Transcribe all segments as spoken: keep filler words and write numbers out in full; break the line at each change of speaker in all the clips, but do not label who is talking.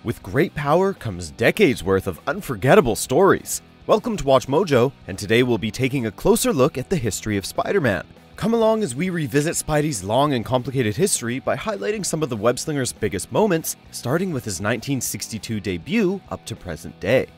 With great power comes decades worth of unforgettable stories. Welcome to Watch Mojo, and today we'll be taking a closer look at the history of Spider-Man. Come along as we revisit Spidey's long and complicated history by highlighting some of the web-slinger's biggest moments, starting with his nineteen sixty-two debut up to present day.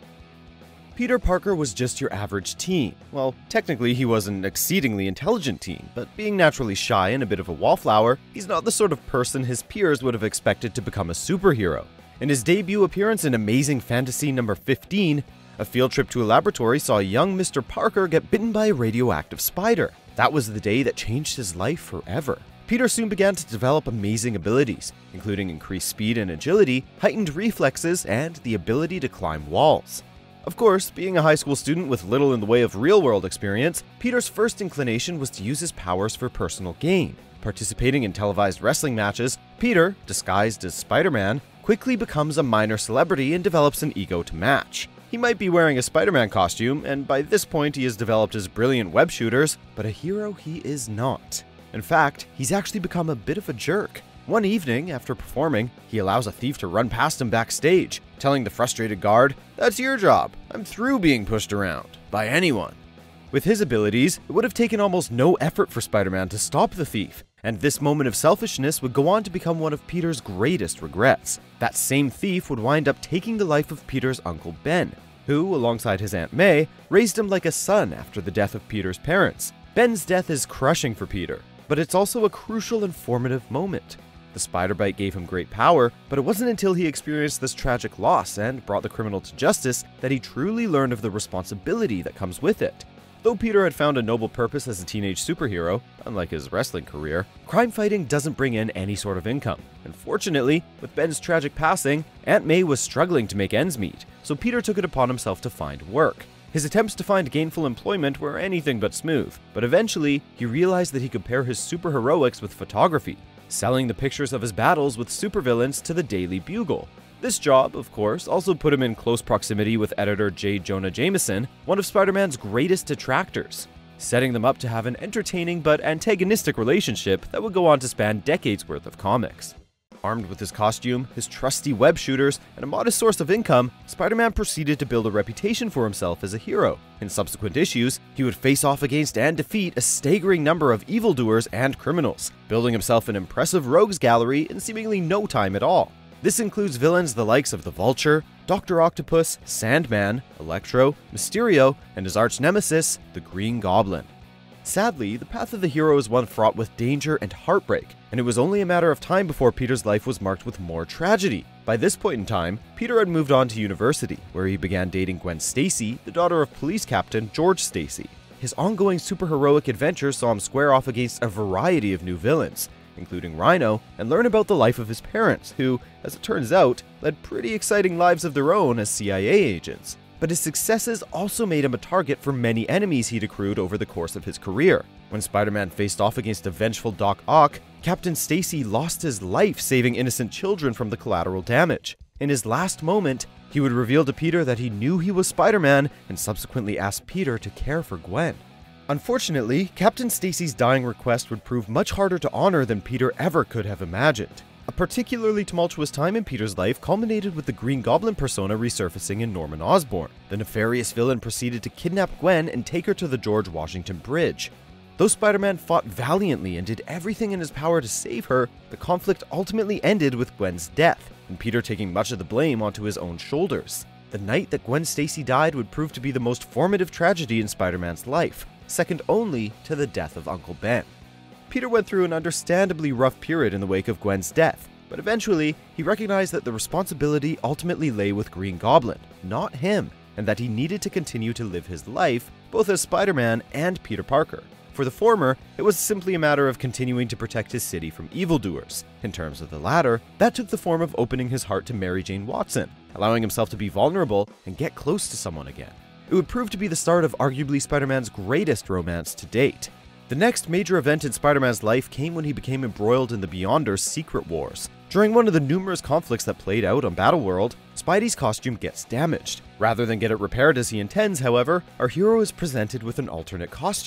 Peter Parker was just your average teen. Well, technically he was an exceedingly intelligent teen, but being naturally shy and a bit of a wallflower, he's not the sort of person his peers would have expected to become a superhero. In his debut appearance in Amazing Fantasy number fifteen, a field trip to a laboratory saw a young Mister Parker get bitten by a radioactive spider. That was the day that changed his life forever. Peter soon began to develop amazing abilities, including increased speed and agility, heightened reflexes, and the ability to climb walls. Of course, being a high school student with little in the way of real-world experience, Peter's first inclination was to use his powers for personal gain. Participating in televised wrestling matches, Peter, disguised as Spider-Man, quickly becomes a minor celebrity and develops an ego to match. He might be wearing a Spider-Man costume, and by this point he has developed his brilliant web shooters, but a hero he is not. In fact, he's actually become a bit of a jerk. One evening, after performing, he allows a thief to run past him backstage, telling the frustrated guard, "That's your job. I'm through being pushed around. By anyone." With his abilities, it would have taken almost no effort for Spider-Man to stop the thief, and this moment of selfishness would go on to become one of Peter's greatest regrets. That same thief would wind up taking the life of Peter's Uncle Ben, who, alongside his Aunt May, raised him like a son after the death of Peter's parents. Ben's death is crushing for Peter, but it's also a crucial and formative moment. The spider bite gave him great power, but it wasn't until he experienced this tragic loss and brought the criminal to justice that he truly learned of the responsibility that comes with it. Though Peter had found a noble purpose as a teenage superhero, unlike his wrestling career, crime fighting doesn't bring in any sort of income. Unfortunately, with Ben's tragic passing, Aunt May was struggling to make ends meet, so Peter took it upon himself to find work. His attempts to find gainful employment were anything but smooth, but eventually, he realized that he could pair his superheroics with photography, selling the pictures of his battles with supervillains to the Daily Bugle. This job, of course, also put him in close proximity with editor J. Jonah Jameson, one of Spider-Man's greatest detractors, setting them up to have an entertaining but antagonistic relationship that would go on to span decades worth of comics. Armed with his costume, his trusty web shooters, and a modest source of income, Spider-Man proceeded to build a reputation for himself as a hero. In subsequent issues, he would face off against and defeat a staggering number of evildoers and criminals, building himself an impressive rogues gallery in seemingly no time at all. This includes villains the likes of the Vulture, Doctor Octopus, Sandman, Electro, Mysterio, and his arch-nemesis, the Green Goblin. Sadly, the path of the hero is one fraught with danger and heartbreak, and it was only a matter of time before Peter's life was marked with more tragedy. By this point in time, Peter had moved on to university, where he began dating Gwen Stacy, the daughter of police captain George Stacy. His ongoing superheroic adventures saw him square off against a variety of new villains, including Rhino, and learn about the life of his parents, who, as it turns out, led pretty exciting lives of their own as C I A agents. But his successes also made him a target for many enemies he'd accrued over the course of his career. When Spider-Man faced off against a vengeful Doc Ock, Captain Stacy lost his life saving innocent children from the collateral damage. In his last moment, he would reveal to Peter that he knew he was Spider-Man and subsequently asked Peter to care for Gwen. Unfortunately, Captain Stacy's dying request would prove much harder to honor than Peter ever could have imagined. A particularly tumultuous time in Peter's life culminated with the Green Goblin persona resurfacing in Norman Osborn. The nefarious villain proceeded to kidnap Gwen and take her to the George Washington Bridge. Though Spider-Man fought valiantly and did everything in his power to save her, the conflict ultimately ended with Gwen's death, and Peter taking much of the blame onto his own shoulders. The night that Gwen Stacy died would prove to be the most formative tragedy in Spider-Man's life, second only to the death of Uncle Ben. Peter went through an understandably rough period in the wake of Gwen's death, but eventually, he recognized that the responsibility ultimately lay with Green Goblin, not him, and that he needed to continue to live his life, both as Spider-Man and Peter Parker. For the former, it was simply a matter of continuing to protect his city from evildoers. In terms of the latter, that took the form of opening his heart to Mary Jane Watson, allowing himself to be vulnerable and get close to someone again. It would prove to be the start of arguably Spider-Man's greatest romance to date. The next major event in Spider-Man's life came when he became embroiled in the Beyonders' Secret Wars. During one of the numerous conflicts that played out on Battleworld, Spidey's costume gets damaged. Rather than get it repaired as he intends, however, our hero is presented with an alternate costume.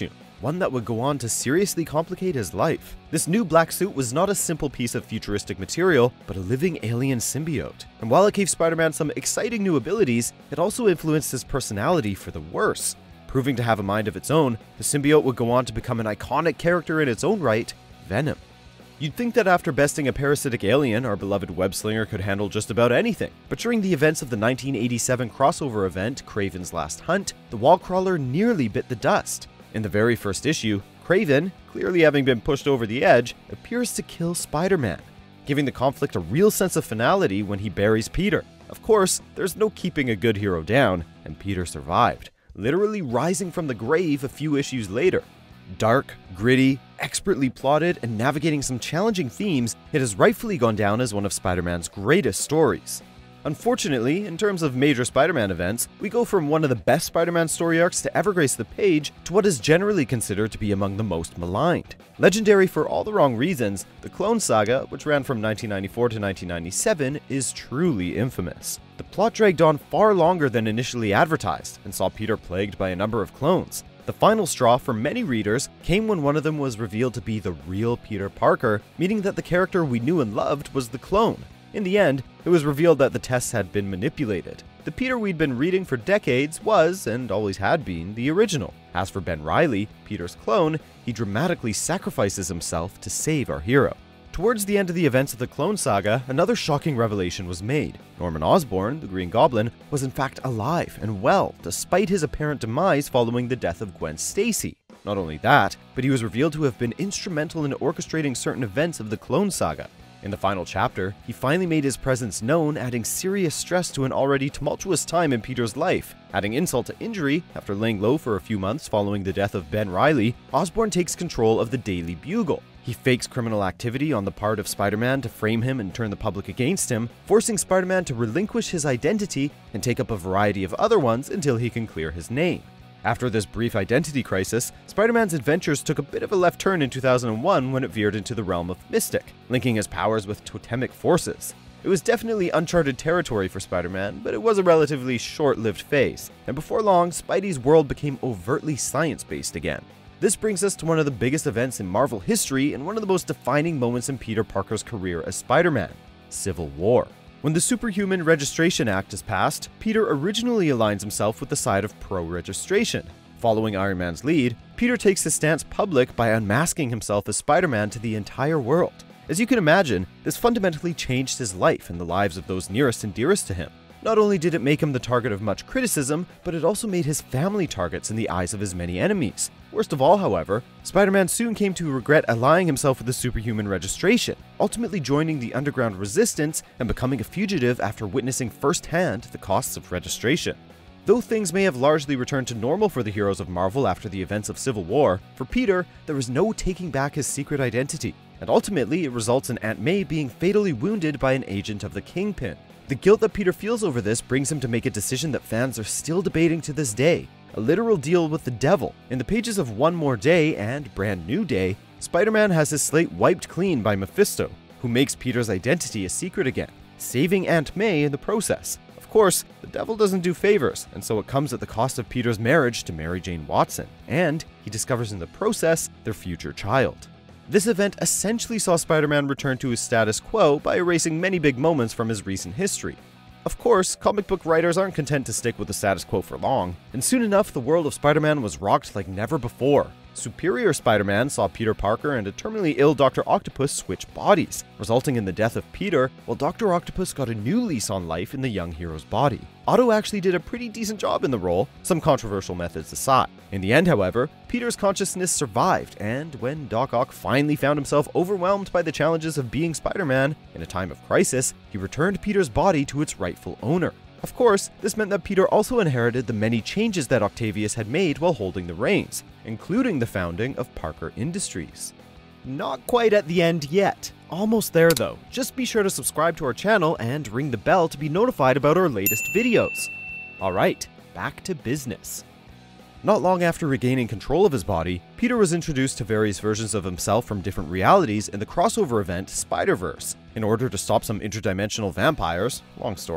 one that would go on to seriously complicate his life. This new black suit was not a simple piece of futuristic material, but a living alien symbiote. And while it gave Spider-Man some exciting new abilities, it also influenced his personality for the worse. Proving to have a mind of its own, the symbiote would go on to become an iconic character in its own right, Venom. You'd think that after besting a parasitic alien, our beloved web-slinger could handle just about anything, but during the events of the nineteen eighty-seven crossover event, Kraven's Last Hunt, the Wallcrawler nearly bit the dust. In the very first issue, Kraven, clearly having been pushed over the edge, appears to kill Spider-Man, giving the conflict a real sense of finality when he buries Peter. Of course, there's no keeping a good hero down, and Peter survived, literally rising from the grave a few issues later. Dark, gritty, expertly plotted, and navigating some challenging themes, it has rightfully gone down as one of Spider-Man's greatest stories. Unfortunately, in terms of major Spider-Man events, we go from one of the best Spider-Man story arcs to ever grace the page to what is generally considered to be among the most maligned. Legendary for all the wrong reasons, the Clone Saga, which ran from nineteen ninety-four to nineteen ninety-seven, is truly infamous. The plot dragged on far longer than initially advertised, and saw Peter plagued by a number of clones. The final straw for many readers came when one of them was revealed to be the real Peter Parker, meaning that the character we knew and loved was the clone. In the end, it was revealed that the tests had been manipulated. The Peter we'd been reading for decades was, and always had been, the original. As for Ben Reilly, Peter's clone, he dramatically sacrifices himself to save our hero. Towards the end of the events of the Clone Saga, another shocking revelation was made. Norman Osborn, the Green Goblin, was in fact alive and well, despite his apparent demise following the death of Gwen Stacy. Not only that, but he was revealed to have been instrumental in orchestrating certain events of the Clone Saga. In the final chapter, he finally made his presence known, adding serious stress to an already tumultuous time in Peter's life. Adding insult to injury, after laying low for a few months following the death of Ben Reilly, Osborn takes control of the Daily Bugle. He fakes criminal activity on the part of Spider-Man to frame him and turn the public against him, forcing Spider-Man to relinquish his identity and take up a variety of other ones until he can clear his name. After this brief identity crisis, Spider-Man's adventures took a bit of a left turn in two thousand one when it veered into the realm of Mystic, linking his powers with totemic forces. It was definitely uncharted territory for Spider-Man, but it was a relatively short-lived phase, and before long, Spidey's world became overtly science-based again. This brings us to one of the biggest events in Marvel history and one of the most defining moments in Peter Parker's career as Spider-Man: Civil War. When the Superhuman Registration Act is passed, Peter originally aligns himself with the side of pro-registration. Following Iron Man's lead, Peter takes his stance public by unmasking himself as Spider-Man to the entire world. As you can imagine, this fundamentally changed his life and the lives of those nearest and dearest to him. Not only did it make him the target of much criticism, but it also made his family targets in the eyes of his many enemies. Worst of all, however, Spider-Man soon came to regret allying himself with the Superhuman Registration, ultimately joining the underground resistance and becoming a fugitive after witnessing firsthand the costs of registration. Though things may have largely returned to normal for the heroes of Marvel after the events of Civil War, for Peter, there was no taking back his secret identity, and ultimately it results in Aunt May being fatally wounded by an agent of the Kingpin. The guilt that Peter feels over this brings him to make a decision that fans are still debating to this day: a literal deal with the devil. In the pages of One More Day and Brand New Day, Spider-Man has his slate wiped clean by Mephisto, who makes Peter's identity a secret again, saving Aunt May in the process. Of course, the devil doesn't do favors, and so it comes at the cost of Peter's marriage to Mary Jane Watson, and he discovers in the process their future child. This event essentially saw Spider-Man return to his status quo by erasing many big moments from his recent history. Of course, comic book writers aren't content to stick with the status quo for long, and soon enough the world of Spider-Man was rocked like never before. Superior Spider-Man saw Peter Parker and a terminally ill Doctor Octopus switch bodies, resulting in the death of Peter, while Doctor Octopus got a new lease on life in the young hero's body. Otto actually did a pretty decent job in the role, some controversial methods aside. In the end, however, Peter's consciousness survived, and when Doc Ock finally found himself overwhelmed by the challenges of being Spider-Man in a time of crisis, he returned Peter's body to its rightful owner. Of course, this meant that Peter also inherited the many changes that Octavius had made while holding the reins, including the founding of Parker Industries. Not quite at the end yet. Almost there though. Just be sure to subscribe to our channel and ring the bell to be notified about our latest videos. Alright, back to business. Not long after regaining control of his body, Peter was introduced to various versions of himself from different realities in the crossover event Spider-Verse. In order to stop some interdimensional vampires, long story,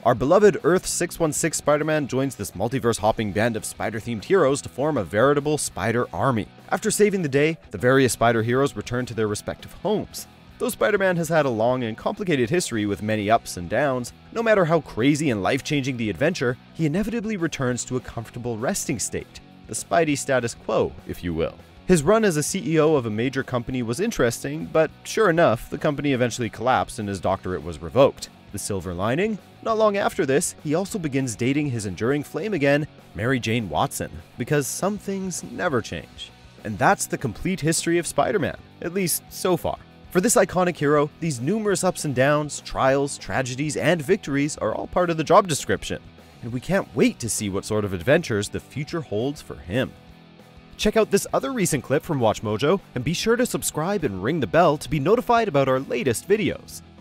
Our beloved Earth six one six Spider-Man joins this multiverse-hopping band of spider-themed heroes to form a veritable spider army. After saving the day, the various spider heroes return to their respective homes. Though Spider-Man has had a long and complicated history with many ups and downs, no matter how crazy and life-changing the adventure, he inevitably returns to a comfortable resting state. The Spidey status quo, if you will. His run as a C E O of a major company was interesting, but sure enough, the company eventually collapsed and his doctorate was revoked. The silver lining? Not long after this, he also begins dating his enduring flame again, Mary Jane Watson, because some things never change. And that's the complete history of Spider-Man, at least so far. For this iconic hero, these numerous ups and downs, trials, tragedies, and victories are all part of the job description, and we can't wait to see what sort of adventures the future holds for him. Check out this other recent clip from WatchMojo, and be sure to subscribe and ring the bell to be notified about our latest videos.